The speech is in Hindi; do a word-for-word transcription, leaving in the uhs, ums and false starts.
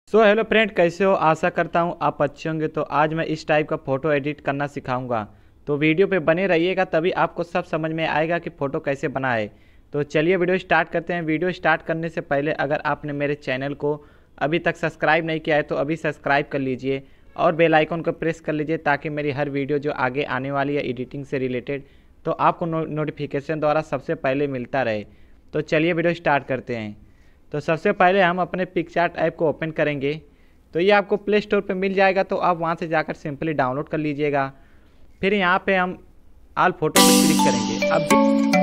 सो हेलो फ्रेंड, कैसे हो? आशा करता हूँ आप अच्छे होंगे। तो आज मैं इस टाइप का फ़ोटो एडिट करना सिखाऊंगा, तो वीडियो पे बने रहिएगा, तभी आपको सब समझ में आएगा कि फ़ोटो कैसे बनाए। तो चलिए वीडियो स्टार्ट करते हैं। वीडियो स्टार्ट करने से पहले अगर आपने मेरे चैनल को अभी तक सब्सक्राइब नहीं किया है तो अभी सब्सक्राइब कर लीजिए और बेल आइकन को प्रेस कर लीजिए, ताकि मेरी हर वीडियो जो आगे आने वाली है एडिटिंग से रिलेटेड, तो आपको नो, नोटिफिकेशन द्वारा सबसे पहले मिलता रहे। तो चलिए वीडियो स्टार्ट करते हैं। तो सबसे पहले हम अपने पिक्सआर्ट ऐप को ओपन करेंगे। तो ये आपको प्ले स्टोर पे मिल जाएगा, तो आप वहाँ से जाकर सिंपली डाउनलोड कर लीजिएगा। फिर यहाँ पे हम ऑल फोटो पे क्लिक करेंगे। अब